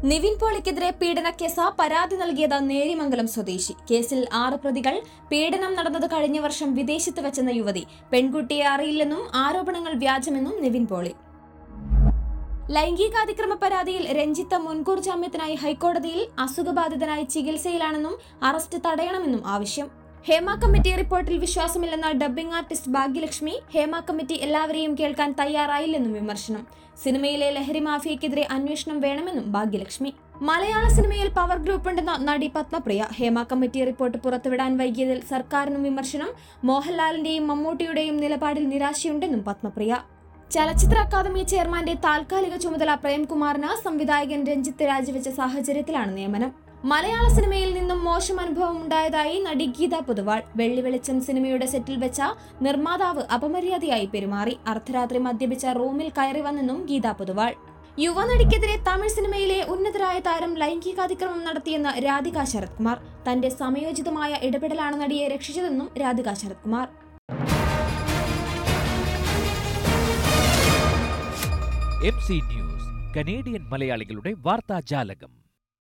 നിവിൻ പോളിക്കെതിരെ പീഡനക്കേസ് പരാതി നൽകിയത് നേരിമംഗലം സ്വദേശി. കേസിൽ 6 പ്രതികൾ. പീഡനം നടന്നത് കഴിഞ്ഞ വർഷം വിദേശത്ത് വെച്ചെന്ന യുവതി. പെൺകുട്ടിയെ അറിയില്ലെന്നും ആരോപണങ്ങൾ വ്യാജമെന്നും നിവിൻ പോളി. ലൈംഗികാതിക്രമ പരാതിയിൽ രഞ്ജിത്ത് മുൻകൂർ ജാമ്യത്തിനായി ഹൈക്കോടതിയിൽ. അസുഖബാധിതനായി ചികിത്സയിലാണെന്നും അറസ്റ്റ് തടയണമെന്നും ആവശ്യം. ഹേമ കമ്മിറ്റി റിപ്പോർട്ടിൽ വിശ്വാസമില്ലെന്ന dubbing artist Bhagyalakshmi. Hema committee എല്ലാവരെയും കേൾക്കാൻ തയ്യാറായില്ലെന്നും വിമർശനം. സിനിമയിലെ ലഹരി മാഫിയക്കെതിരെ അന്വേഷണം വേണമെന്നും ഭാഗ്യലക്ഷ്മി. മലയാള സിനിമയിൽ പവർ ഗ്രൂപ്പുണ്ടെന്ന നടി പത്മപ്രിയ. ഹേമ കമ്മിറ്റി റിപ്പോർട്ട് പുറത്തുവിടാൻ വൈകിയതിൽ സർക്കാരിനും വിമർശനം. മോഹൻലാലിന്റെയും മമ്മൂട്ടിയുടെയും നിലപാടിൽ നിരാശയുണ്ടെന്നും പത്മപ്രിയ. ചലച്ചിത്ര അക്കാദമി ചെയർമാന്റെ താൽക്കാലിക ചുമതല പ്രേംകുമാറിന്. സംവിധായകൻ രഞ്ജിത്ത് രാജിവെച്ച സാഹചര്യത്തിലാണ് നിയമനം. മലയാള സിനിമയിൽ നിന്നും മോശം അനുഭവം ഉണ്ടായതായി നടി ഗീത പൊതുവാൾ. വെള്ളി വെളിച്ചം സിനിമയുടെ സെറ്റിൽ വെച്ച നിർമ്മാതാവ് അപമര്യാദയായി പെരുമാറി. അർദ്ധരാത്രി മദ്യപിച്ച റൂമിൽ കയറി വന്നെന്നും ഗീത പൊതുവാൾ. യുവനടിക്കെതിരെ തമിഴ് സിനിമയിലെ ഉന്നതരായ താരം ലൈംഗികാതിക്രമം നടത്തിയെന്ന് രാധിക ശരത് കുമാർ. തന്റെ സമയോചിതമായ ഇടപെടലാണ് നടിയെ രക്ഷിച്ചതെന്നും Radhika Sarath Kumar. MC news, Canadian മലയാളികളുടെ വാർത്താജാലകം.